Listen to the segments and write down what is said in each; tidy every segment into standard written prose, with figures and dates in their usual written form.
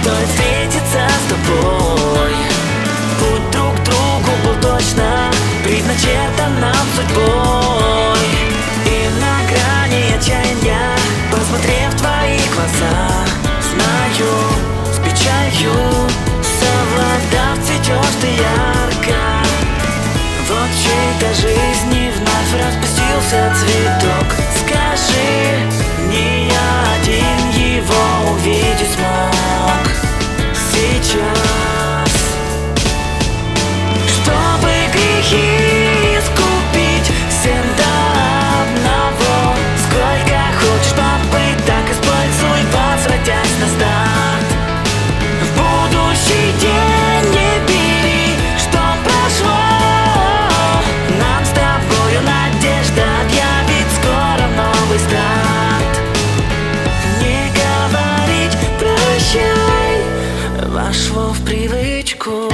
стоит встретиться с тобой. Путь друг к другу был точно предначертан нам судьбой. И на грани отчаяния, посмотрев в твои глаза, знаю, с печалью совладав, цветешь ты ярко. Вот в чьей-то жизни вновь распустился цветок. Скажи, не я один его увидеть смог сейчас. Чтобы грехи искупить всем до одного, сколько хочешь попыток используй, возвратясь на старт. В будущий день не бери, что прошло. Нам с тобою надежда объявит скоро новый старт. Не говорить прощай вошло в привычку.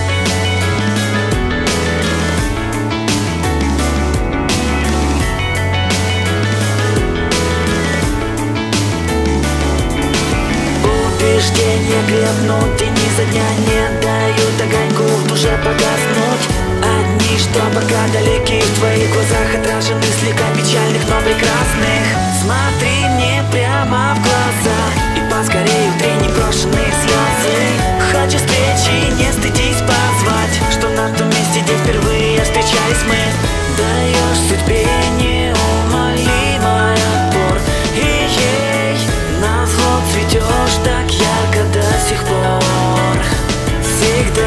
Убеждения крепнут, и ни за дня не дают огоньку в душе погаснуть. Одни, что пока далеки, в твоих глазах отражены слегка печальных, но прекрасных. Смотри мне прямо в глаза и поскорее утри непрошенные слезы. Хочу встречи, не стыдись позвать, что на том месте, где впервые встречались мы. Даешь судьбе неумолимый отпор, и ей назло цветешь так ярко до сих пор. Всегда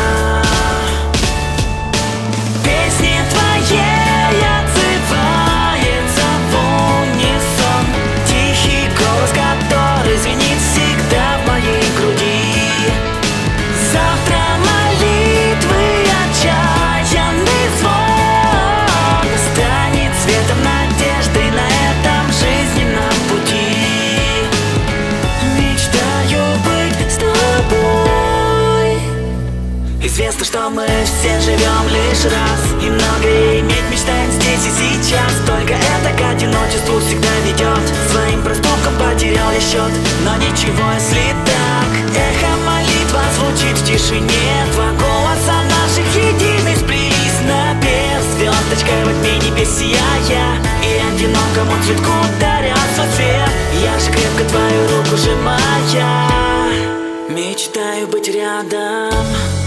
песни твоей отзывается в унисон тихий голос, который звенит всегда в моей груди. Завтра молитвы отчаянный звон станет светом надежды на этом жизненном пути. Мечтаю быть с тобой. Известно, что мы все живем лишь раз, и многое иметь мечтаем здесь и сейчас. Только это к одиночеству всегда ведет, своим проступкам потерял я счет. Но ничего, если так, эхо молитва звучит в тишине. Два голоса наших единых сплелись, напев звездочкой во тьме небес сияя, и одинокому цветку даря свой цвет. Я же крепко твою руку сжимая, мечтаю быть рядом.